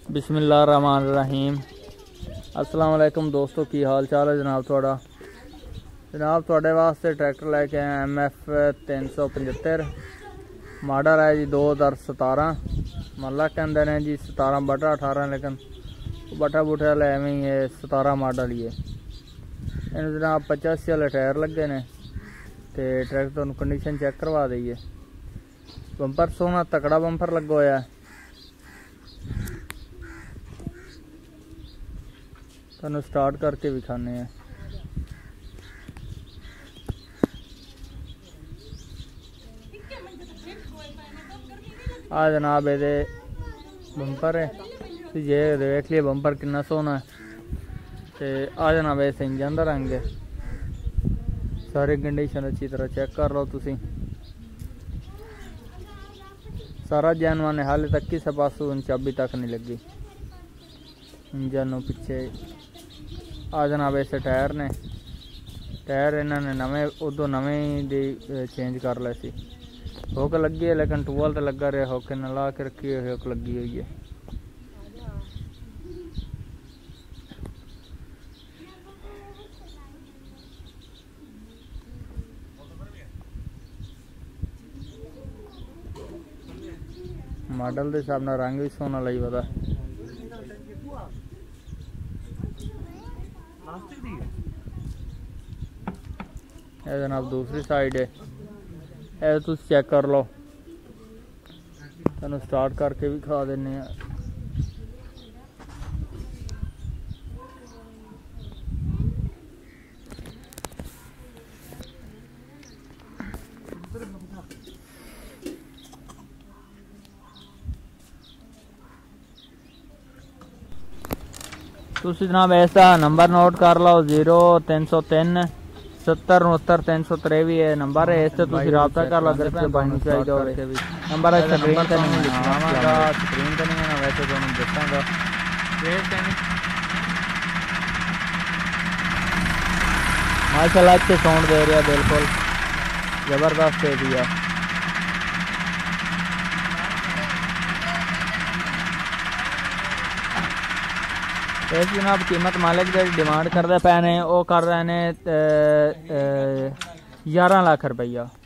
बिस्मिल्लाहिर्रहमानिर्रहीम। अस्सलाम वालेकुम दोस्तों, की हाल चाल है जनाब थोड़ा। जनाब थोड़े वास्ते ट्रैक्टर लैके आए MF 375 मॉडल है जी 2017। मल्ला कहते हैं जी 17/18, लेकिन बटा बूटे वाले एवं ही है 17 मॉडल ही है। इन जनाब 85 वाले टायर लगे ने तो ट्रैक्टर कंडीशन चेक करवा दईए। बंपर सोना तकड़ा बंपर लगा होया है। तुहानू स्टार्ट करके विखाने हैं। आ जनाब ये बंपर है, ये देख लिए बंपर कितना सोना है। ते आ जनाब इस इंजन का रंग है। सारी कंडीशन अच्छी तरह चेक कर लो तुसी। सारा जानवर है, हाले तक किसी पासों चाबी तक नहीं लगी इंजन पिछे। आ जनाब ऐसे टायर ने, टायर इन्होंने नवे उदो नवे दी चेंज कर ले सी। हुक लगी है लेकिन टूअल तो लगा रहा, हुक न ला के रखी हुई, हुक लगी हुई है। मॉडल के हिसाब से रंग भी सोना लगी पता। जनाब दूसरी साइड है, ये तुम चेक कर लो। तुहानू स्टार्ट करके भी खा देने। तुसी जनाब ऐसा नंबर नोट कर लो 0303 70 69 323 है नंबर है। इससे तुसी राब्ता कर लो अगर पानी चाहिए हो। नंबर है स्क्रीन पे नहीं लिखावांगा, स्क्रीन पे नहीं है ना, वैसे तो मैं दसांगा। माशाल्लाह अच्छे साउंड दे रहा, बिल्कुल जबरदस्त दे दिया। इस जनाब कीमत मालिक जो डिमांड करते पे ने, वो कर रहे हैं 11 लाख रुपया।